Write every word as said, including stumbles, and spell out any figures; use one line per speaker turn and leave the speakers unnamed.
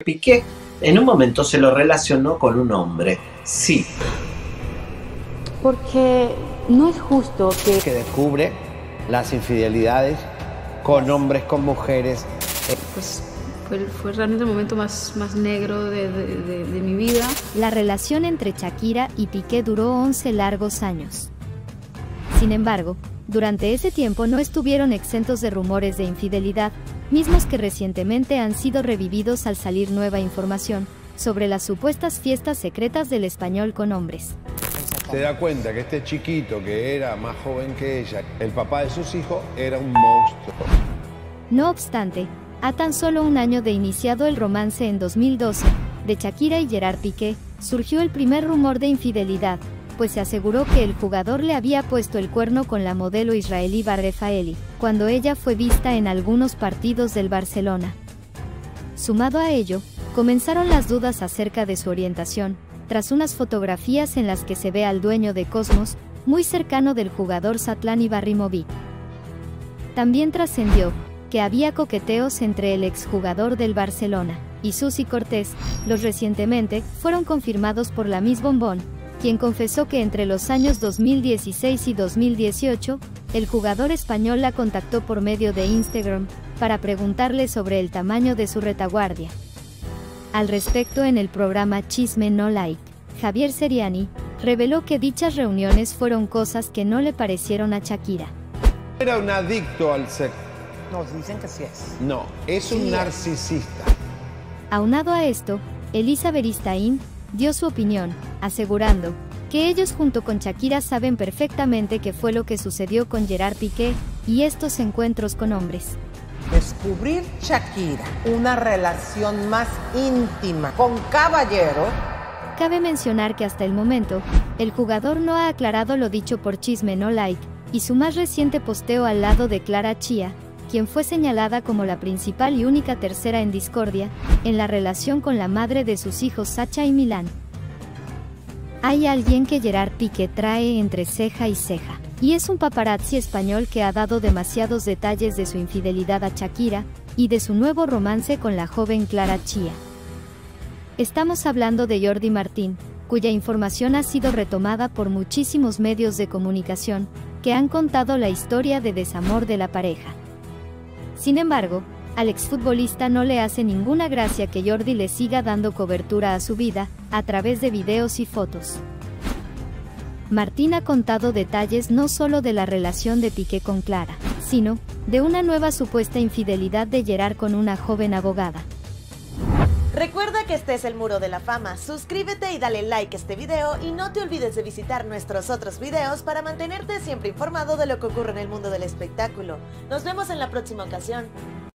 Piqué en un momento se lo relacionó con un hombre. Sí.
Porque no es justo que...
que descubre las infidelidades con hombres, con mujeres.
Pues fue, fue realmente el momento más, más negro de, de, de, de mi vida.
La relación entre Shakira y Piqué duró once largos años. Sin embargo, durante ese tiempo no estuvieron exentos de rumores de infidelidad, mismos que recientemente han sido revividos al salir nueva información sobre las supuestas fiestas secretas del español con hombres.
Se da cuenta que este chiquito, que era más joven que ella, el papá de sus hijos, era un monstruo.
No obstante, a tan solo un año de iniciado el romance en dos mil doce, de Shakira y Gerard Piqué, surgió el primer rumor de infidelidad, pues se aseguró que el jugador le había puesto el cuerno con la modelo israelí Bar Refaeli, cuando ella fue vista en algunos partidos del Barcelona. Sumado a ello, comenzaron las dudas acerca de su orientación, tras unas fotografías en las que se ve al dueño de Cosmos, muy cercano del jugador Satlan Ibrahimovic. También trascendió que había coqueteos entre el exjugador del Barcelona y Susi Cortés, los recientemente fueron confirmados por la Miss Bombón, quien confesó que entre los años dos mil dieciséis y dos mil dieciocho, el jugador español la contactó por medio de Instagram para preguntarle sobre el tamaño de su retaguardia. Al respecto, en el programa Chisme No Like, Javier Seriani reveló que dichas reuniones fueron cosas que no le parecieron a Shakira.
Era un adicto al sexo.
Nos dicen que sí es.
No, es un
Sí es.
narcisista.
Aunado a esto, Elisa Beristain dio su opinión, asegurando que ellos junto con Shakira saben perfectamente qué fue lo que sucedió con Gerard Piqué y estos encuentros con hombres.
Descubrir Shakira una relación más íntima con caballero.
Cabe mencionar que hasta el momento, el jugador no ha aclarado lo dicho por Chisme No Like, y su más reciente posteo al lado de Clara Chia, quien fue señalada como la principal y única tercera en discordia, en la relación con la madre de sus hijos Sacha y Milán. Hay alguien que Gerard Piqué trae entre ceja y ceja, y es un paparazzi español que ha dado demasiados detalles de su infidelidad a Shakira, y de su nuevo romance con la joven Clara Chia. Estamos hablando de Jordi Martín, cuya información ha sido retomada por muchísimos medios de comunicación, que han contado la historia de desamor de la pareja. Sin embargo, al exfutbolista no le hace ninguna gracia que Jordi le siga dando cobertura a su vida, a través de videos y fotos. Martín ha contado detalles no solo de la relación de Piqué con Clara, sino de una nueva supuesta infidelidad de Gerard con una joven abogada.
Recuerda que este es el Muro de la Fama, suscríbete y dale like a este video y no te olvides de visitar nuestros otros videos para mantenerte siempre informado de lo que ocurre en el mundo del espectáculo. Nos vemos en la próxima ocasión.